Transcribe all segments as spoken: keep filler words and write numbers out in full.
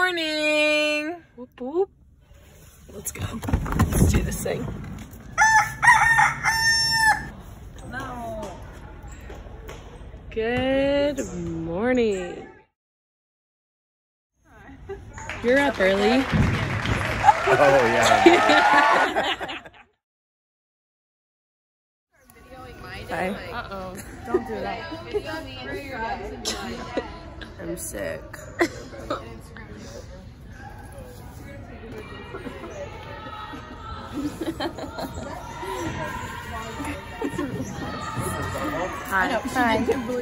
morning. Whoop, whoop. Let's go. Let's do this thing. No. Good morning. You're up early. Oh, yeah. Bye. Uh-oh. Don't do that. I'm sick. Hi. Hi.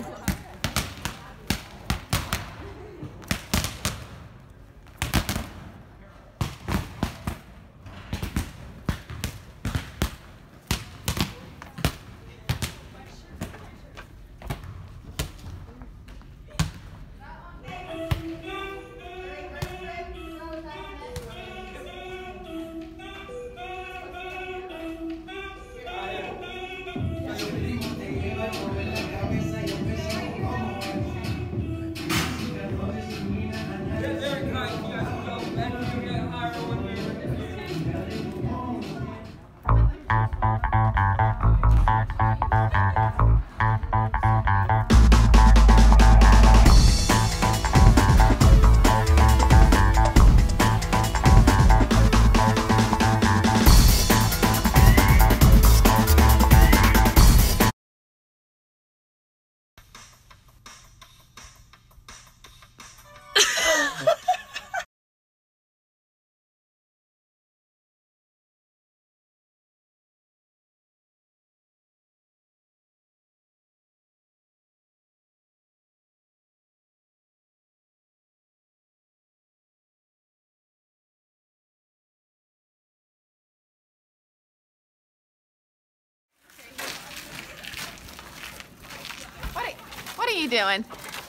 What are you doing?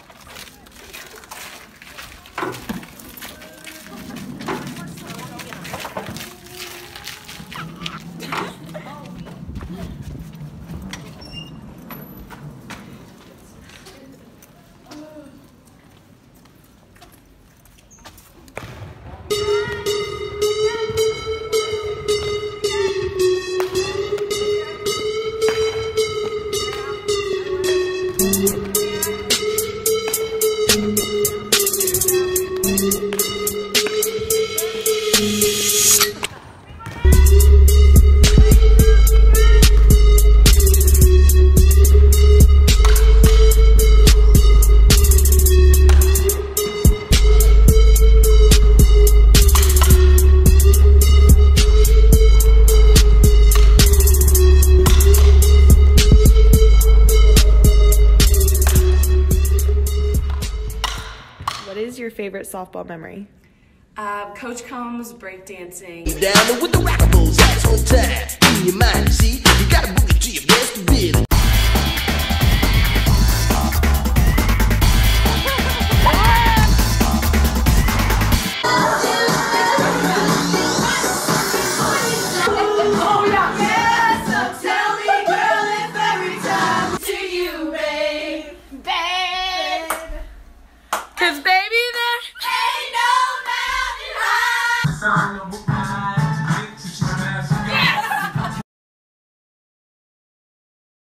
What is your favorite softball memory? Uh, Coach Combs breakdancing. Down with the rockables, that's on time. In your mind, see, you gotta boogie to your best ability. Cause baby,